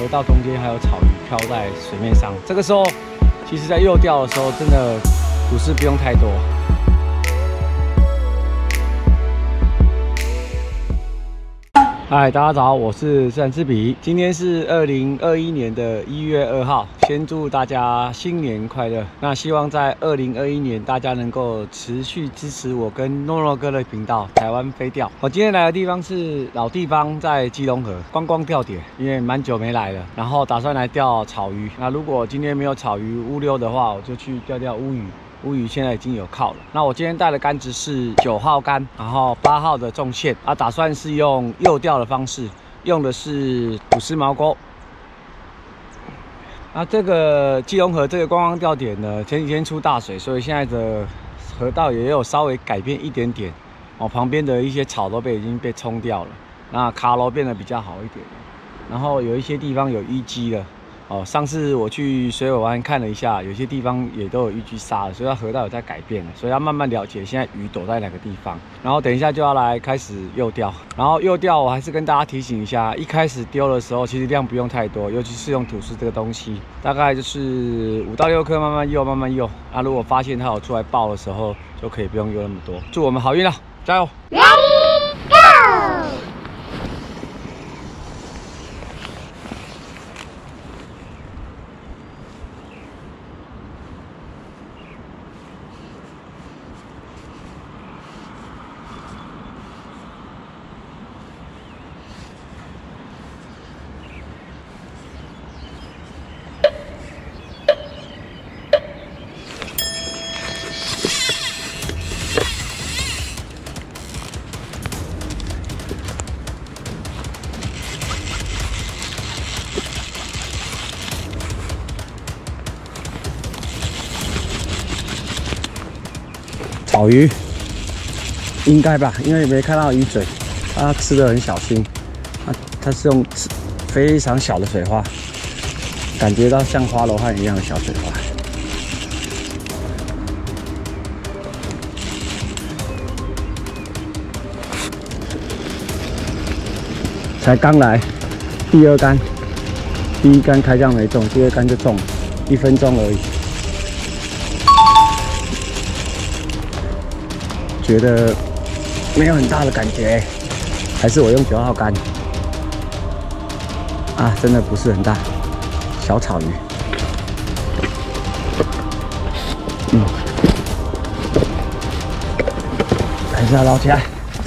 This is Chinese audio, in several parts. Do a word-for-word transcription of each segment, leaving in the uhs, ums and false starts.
河道中间还有草鱼漂在水面上。这个时候，其实在诱钓的时候，真的吐司不用太多。 嗨，大家早，我是自然之笔。今天是二零二一年的一月二号，先祝大家新年快乐。那希望在二零二一年，大家能够持续支持我跟诺诺哥的频道台湾飞钓。我今天来的地方是老地方，在基隆河观光钓点，因为蛮久没来了，然后打算来钓草鱼。那如果今天没有草鱼乌溜的话，我就去钓钓乌鱼。 乌鱼现在已经有靠了。那我今天带的杆子是九号杆，然后八号的重线啊，打算是用诱钓的方式，用的是吐司毛钩。那这个基隆河这个观光钓点呢，前几天出大水，所以现在的河道也有稍微改变一点点哦，旁边的一些草都被已经被冲掉了，那卡楼变得比较好一点，然后有一些地方有淤积了。 哦，上次我去水尾湾看了一下，有些地方也都有淤积沙了，所以它河道有在改变了，所以要慢慢了解现在鱼躲在哪个地方。然后等一下就要来开始诱钓，然后诱钓我还是跟大家提醒一下，一开始丢的时候其实量不用太多，尤其是用吐司这个东西，大概就是五到六颗，慢慢诱，慢慢诱。啊，如果发现它有出来爆的时候，就可以不用诱那么多。祝我们好运啦，加油！ Ready go！ 草鱼应该吧，因为没看到鱼嘴，它吃的很小心。它它是用非常小的水花，感觉到像花罗汉一样的小水花。才刚来，第二杆，第一杆开枪没中，第二杆就中了，一分钟而已。 觉得没有很大的感觉，还是我用九号杆啊，真的不是很大，小草鱼，嗯，还是要捞起来。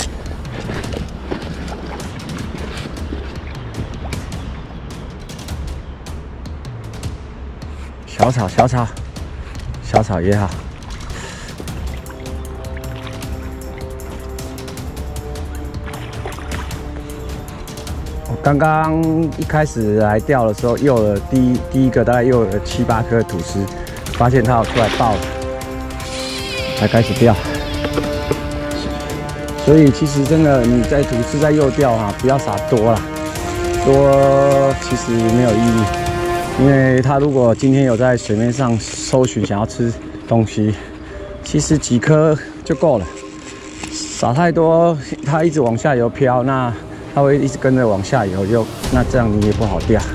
小草，小草，小草也好。 刚刚一开始来钓的时候，诱了第一第一个大概诱了七八颗吐司，发现它有出来爆了，才开始钓。所以其实真的你在吐司在诱钓啊，不要撒多啦，多其实没有意义，因为它如果今天有在水面上搜寻想要吃东西，其实几颗就够了，撒太多它一直往下游漂那。 它会一直跟着往下游，就那这样你也不好钓。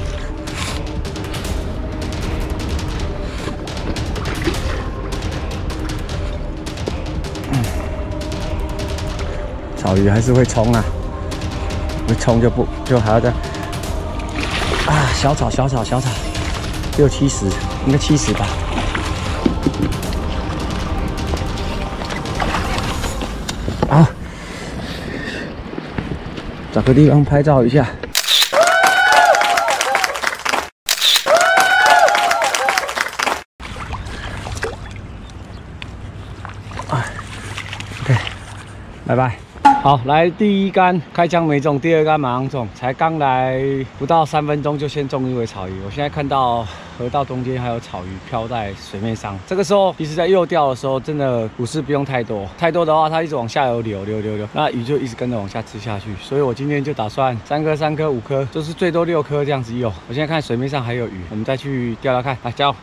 嗯，草鱼还是会冲啊，会冲就不就还要再啊，小草小草小草，六七十，应该七十吧。好。 找个地方拍照一下。哎 ，OK， 拜拜。好，来第一杆开枪没中，第二杆马上中，才刚来不到三分钟就先中一尾草鱼。我现在看到河道中间还有草鱼漂在水面上。这个时候，其实在诱钓的时候，真的吐司不用太多，太多的话它一直往下游流流流流，那鱼就一直跟着往下吃下去。所以我今天就打算三颗、三颗、五颗，就是最多六颗这样子诱。我现在看水面上还有鱼，我们再去钓钓看。来，加油！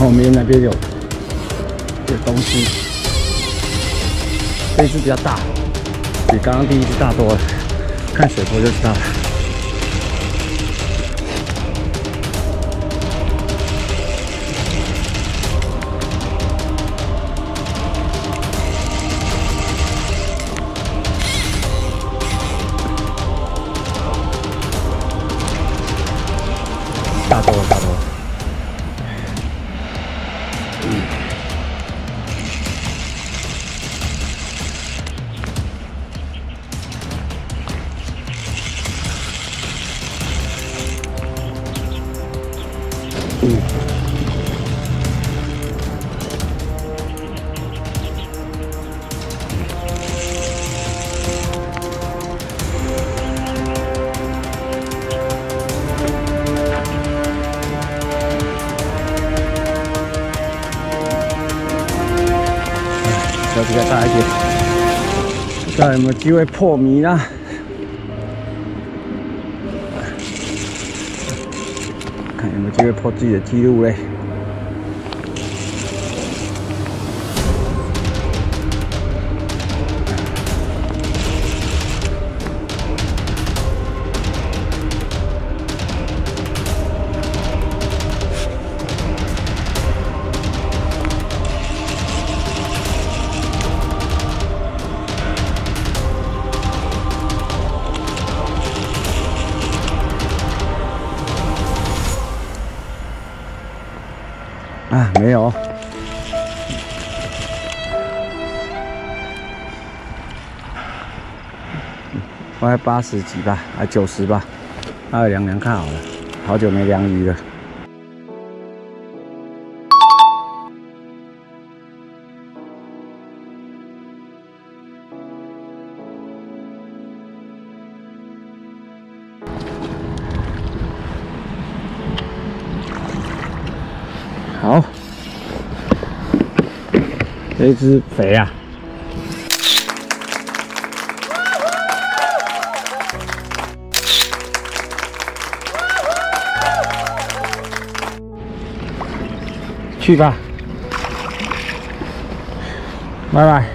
后面那边有有东西，这一只比较大，比刚刚第一只大多了，看水波就知道了。 大多了，大多了。嗯。嗯。要比较大一点，不知道有没有机会破迷呢？看有没有机会破自己的纪录嘞？啊，没有，大概八十几吧，还九十吧，待会量量看好了，好久没量鱼了。好，这一只肥啊！去吧，拜拜。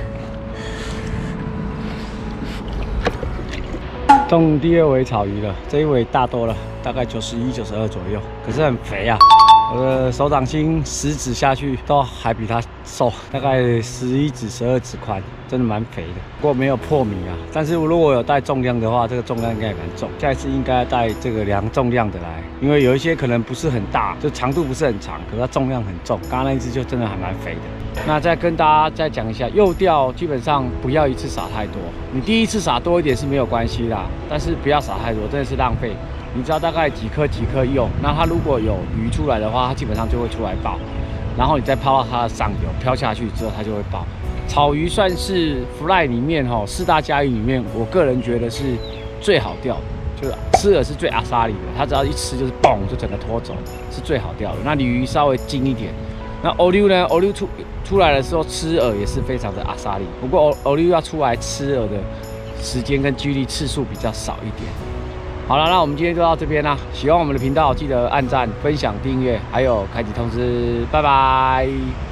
中第二尾草鱼了，这一尾大多了，大概九十一、九十二左右，可是很肥啊。 我的手掌心十指下去都还比它瘦，大概十一指、十二指宽，真的蛮肥的。不过没有破米啊。但是如果有带重量的话，这个重量应该也蛮重。下一次应该带这个量重量的来，因为有一些可能不是很大，就长度不是很长，可是它重量很重。刚刚那一只就真的还蛮肥的。那再跟大家再讲一下，幼钓基本上不要一次撒太多，你第一次撒多一点是没有关系啦，但是不要撒太多，真的是浪费。 你知道大概几颗几颗用，那它如果有鱼出来的话，它基本上就会出来爆，然后你再抛到它的上游，飘下去之后它就会爆。草鱼算是 fly 里面哈四大家鱼里面，我个人觉得是最好钓的，就是吃饵是最阿莎里的，它只要一吃就是嘣就整个拖走，是最好钓的。那鲤鱼稍微精一点，那欧溜呢？欧溜出出来的时候吃饵也是非常的阿莎里，不过欧欧溜要出来吃饵的时间跟几率次数比较少一点。 好了，那我们今天就到这边啦。喜欢我们的频道，记得按赞、分享、订阅，还有开启通知。拜拜。